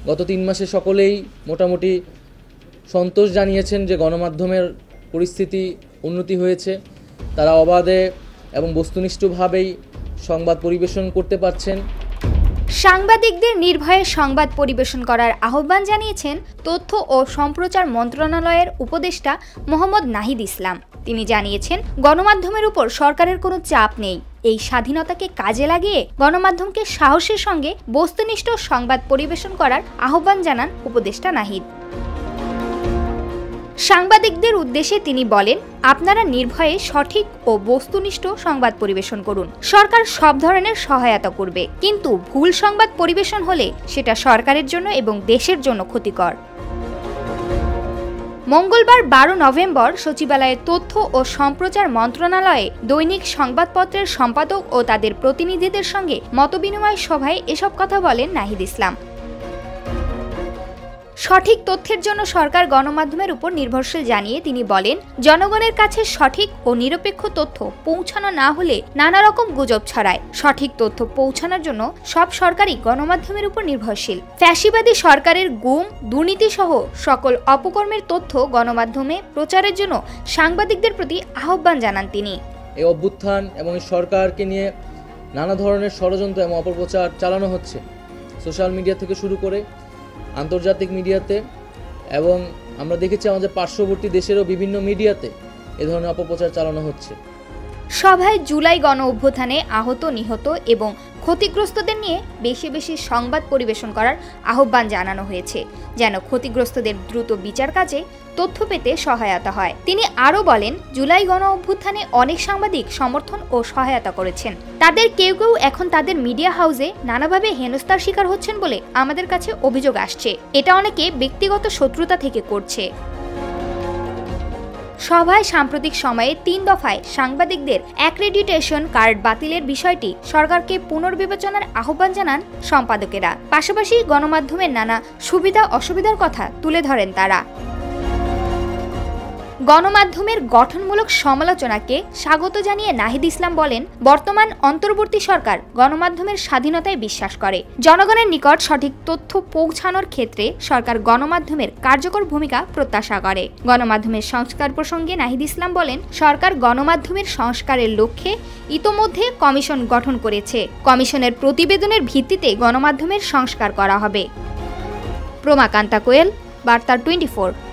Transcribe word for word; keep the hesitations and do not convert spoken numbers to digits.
গত তিন মাসে সকলেই মোটামুটি সন্তোষ জানিয়েছেন যে গণমাধ্যমের পরিস্থিতি উন্নতি হয়েছে, তারা অবাধে এবং বস্তুনিষ্ঠভাবেই সংবাদ পরিবেশন করতে পারছেন। সাংবাদিকদের নির্ভয়ে সংবাদ পরিবেশন করার আহ্বান জানিয়েছেন তথ্য ও সম্প্রচার মন্ত্রণালয়ের উপদেষ্টা মোহাম্মদ নাহিদ ইসলাম। তিনি জানিয়েছেন, গণমাধ্যমের উপর সরকারের কোনো চাপ নেই। এই স্বাধীনতাকে কাজে লাগিয়ে গণমাধ্যমকে সাহসের সঙ্গে বস্তুনিষ্ঠ সংবাদ পরিবেশন করার আহ্বান জানান উপদেষ্টা নাহিদ। সাংবাদিকদের উদ্দেশ্যে তিনি বলেন, আপনারা নির্ভয়ে সঠিক ও বস্তুনিষ্ঠ সংবাদ পরিবেশন করুন। সরকার সব ধরনের সহায়তা করবে, কিন্তু ভুল সংবাদ পরিবেশন হলে সেটা সরকারের জন্য এবং দেশের জন্য ক্ষতিকর। মঙ্গলবার বারো নভেম্বর সচিবালয়ের তথ্য ও সম্প্রচার মন্ত্রণালয়ে দৈনিক সংবাদপত্রের সম্পাদক ও তাদের প্রতিনিধিদের সঙ্গে মতবিনিময় সভায় এসব কথা বলেন নাহিদ ইসলাম। সঠিক তথ্যের জন্য সরকার গণমাধ্যমের উপর নির্ভরশীল জানিয়ে তিনি বলেন, জনগণের কাছে সঠিক ও নিরপেক্ষ তথ্য পৌঁছানো না হলে নানা রকম গুজব ছড়ায়। সঠিক তথ্য পৌঁছানোর জন্য সব সরকারই গণমাধ্যমের উপর নির্ভরশীল। ফ্যাসিবাদী সরকারের গুম, দুর্নীতি সহ সকল অপকর্মের তথ্য গণমাধ্যমে প্রচারের জন্য সাংবাদিকদের প্রতি আহ্বান জানান তিনি। এই অভ্যুত্থান এবং সরকারকে নিয়ে নানা ধরনের ষড়যন্ত্র এবং অপপ্রচার চালানো হচ্ছে, সোশ্যাল মিডিয়া থেকে শুরু করে আন্তর্জাতিক মিডিয়াতে, এবং আমরা দেখেছি আমাদের পার্শ্ববর্তী দেশেরও বিভিন্ন মিডিয়াতে এ ধরনের অপপ্রচার চালানো হচ্ছে। সভায় জুলাই গণ অভ্যুত্থানে আহত, নিহত এবং ক্ষতিগ্রস্তদের নিয়ে বেশি বেশি সংবাদ পরিবেশন করার আহ্বান জানানো হয়েছে, যেন ক্ষতিগ্রস্তদের দ্রুত বিচার কাজে তথ্য পেতে সহায়তা হয়। তিনি আরও বলেন, জুলাই গণ অভ্যুত্থানে অনেক সাংবাদিক সমর্থন ও সহায়তা করেছেন। তাদের কেউ কেউ এখন তাদের মিডিয়া হাউসে নানাভাবে হেনস্থার শিকার হচ্ছেন বলে আমাদের কাছে অভিযোগ আসছে। এটা অনেকে ব্যক্তিগত শত্রুতা থেকে করছে। সভায় সাম্প্রতিক সময়ে তিন দফায় সাংবাদিকদের অ্যাক্রেডিটেশন কার্ড বাতিলের বিষয়টি সরকারকে পুনর্বিবেচনার আহ্বান জানান সম্পাদকেরা। পাশাপাশি গণমাধ্যমের নানা সুবিধা অসুবিধার কথা তুলে ধরেন তারা। গণমাধ্যমের গঠনমূলক সমালোচনাকে স্বাগত জানিয়ে নাহিদ ইসলাম বলেন, বর্তমান অন্তর্বর্তী সরকার গণমাধ্যমের স্বাধীনতায় বিশ্বাস করে। জনগণের নিকট সঠিক তথ্য পৌঁছানোর ক্ষেত্রে সরকার গণমাধ্যমের কার্যকর ভূমিকা প্রত্যাশা করে। গণমাধ্যমের সংস্কার প্রসঙ্গে নাহিদ ইসলাম বলেন, সরকার গণমাধ্যমের সংস্কারের লক্ষ্যে ইতোমধ্যে কমিশন গঠন করেছে। কমিশনের প্রতিবেদনের ভিত্তিতে গণমাধ্যমের সংস্কার করা হবে। প্রমাকান্তা কোয়েল, বার্তা টোয়েন্টি ফোর।